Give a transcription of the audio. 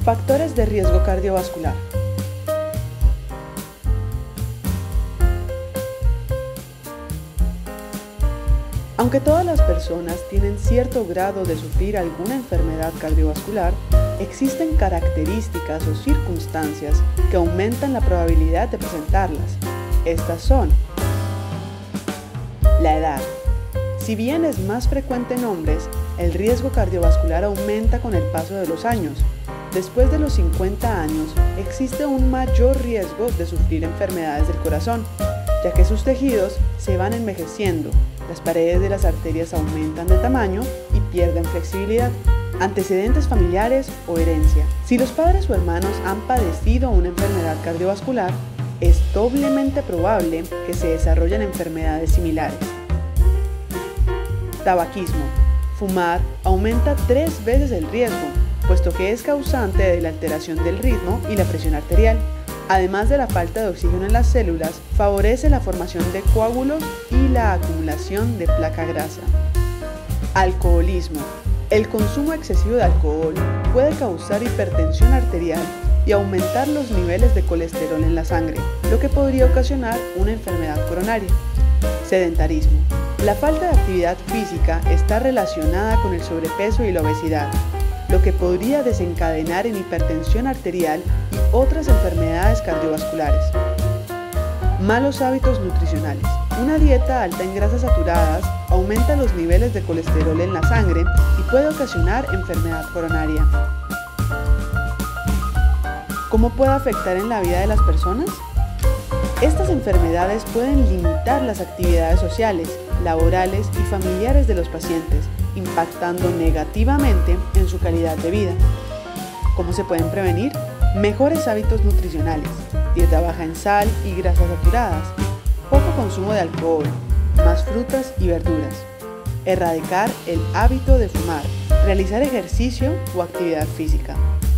Factores de riesgo cardiovascular. Aunque todas las personas tienen cierto grado de sufrir alguna enfermedad cardiovascular, existen características o circunstancias que aumentan la probabilidad de presentarlas. Estas son: la edad. Si bien es más frecuente en hombres, el riesgo cardiovascular aumenta con el paso de los años. Después de los 50 años, existe un mayor riesgo de sufrir enfermedades del corazón, ya que sus tejidos se van envejeciendo, las paredes de las arterias aumentan de tamaño y pierden flexibilidad. Antecedentes familiares o herencia. Si los padres o hermanos han padecido una enfermedad cardiovascular, es doblemente probable que se desarrollen enfermedades similares. Tabaquismo. Fumar aumenta 3 veces el riesgo, puesto que es causante de la alteración del ritmo y la presión arterial. Además de la falta de oxígeno en las células, favorece la formación de coágulos y la acumulación de placa grasa. Alcoholismo. El consumo excesivo de alcohol puede causar hipertensión arterial y aumentar los niveles de colesterol en la sangre, lo que podría ocasionar una enfermedad coronaria. Sedentarismo. La falta de actividad física está relacionada con el sobrepeso y la obesidad, lo que podría desencadenar en hipertensión arterial y otras enfermedades cardiovasculares. Malos hábitos nutricionales. Una dieta alta en grasas saturadas aumenta los niveles de colesterol en la sangre y puede ocasionar enfermedad coronaria. ¿Cómo puede afectar en la vida de las personas? Estas enfermedades pueden limitar las actividades sociales, laborales y familiares de los pacientes, impactando negativamente en su calidad de vida. ¿Cómo se pueden prevenir? Mejores hábitos nutricionales, dieta baja en sal y grasas saturadas, poco consumo de alcohol, más frutas y verduras. Erradicar el hábito de fumar, realizar ejercicio o actividad física.